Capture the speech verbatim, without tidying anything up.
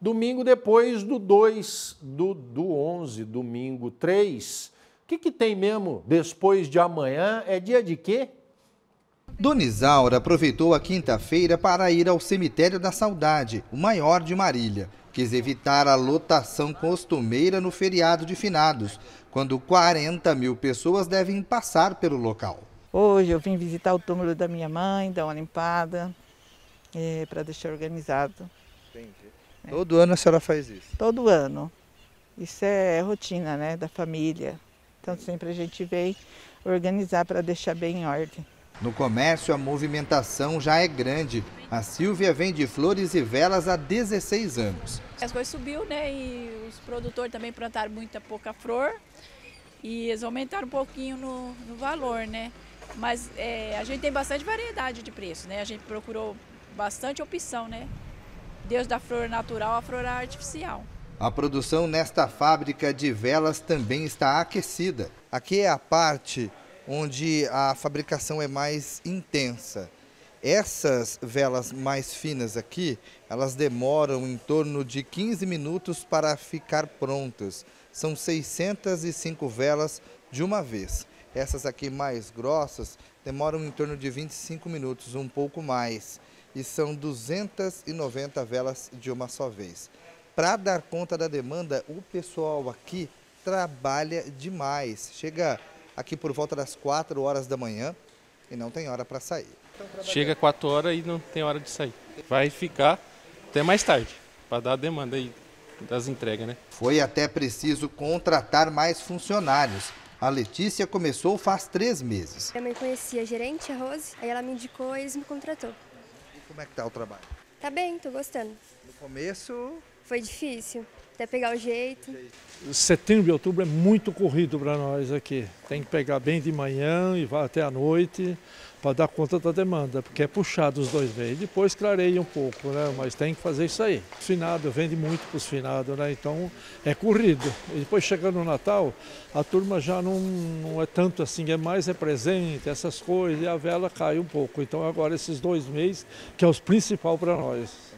Domingo depois do dois, do, do onze, domingo três. O que, que tem mesmo depois de amanhã? É dia de quê? Dona Isaura aproveitou a quinta-feira para ir ao Cemitério da Saudade, o maior de Marília. Quis evitar a lotação costumeira no feriado de finados, quando quarenta mil pessoas devem passar pelo local. Hoje eu vim visitar o túmulo da minha mãe, dar uma limpada, é, para deixar organizado. Entendi. É. Todo ano a senhora faz isso? Todo ano. Isso é rotina, né, da família. Então sempre a gente vem organizar para deixar bem em ordem. No comércio, a movimentação já é grande. A Silvia vende flores e velas há dezesseis anos. As coisas subiu, né? E os produtores também plantaram muita pouca flor. E eles aumentaram um pouquinho no, no valor, né? Mas é, a gente tem bastante variedade de preço, né? A gente procurou bastante opção, né? Desde da flor natural à flor artificial. A produção nesta fábrica de velas também está aquecida. Aqui é a parte onde a fabricação é mais intensa. Essas velas mais finas aqui, elas demoram em torno de quinze minutos para ficar prontas. São seiscentas e cinco velas de uma vez. Essas aqui mais grossas demoram em torno de vinte e cinco minutos, um pouco mais. E são duzentas e noventa velas de uma só vez. Para dar conta da demanda, o pessoal aqui trabalha demais. Chega aqui por volta das quatro horas da manhã e não tem hora para sair. Chega quatro horas e não tem hora de sair. Vai ficar até mais tarde, para dar a demanda aí das entregas, né? Foi até preciso contratar mais funcionários. A Letícia começou faz três meses. Minha mãe conhecia a gerente, a Rose, aí ela me indicou e eles me contratou. E como é que tá o trabalho? Tá bem, tô gostando. No começo... Foi difícil, até pegar o jeito. Setembro e outubro é muito corrido para nós aqui. Tem que pegar bem de manhã e vai até a noite para dar conta da demanda, porque é puxado os dois meses. Depois clareia um pouco, né? Mas tem que fazer isso aí. Finado, vende muito para os finados, né? Então é corrido. E depois chegando no Natal, a turma já não, não é tanto assim, é mais é presente, essas coisas, e a vela cai um pouco. Então agora esses dois meses, que é os principais para nós.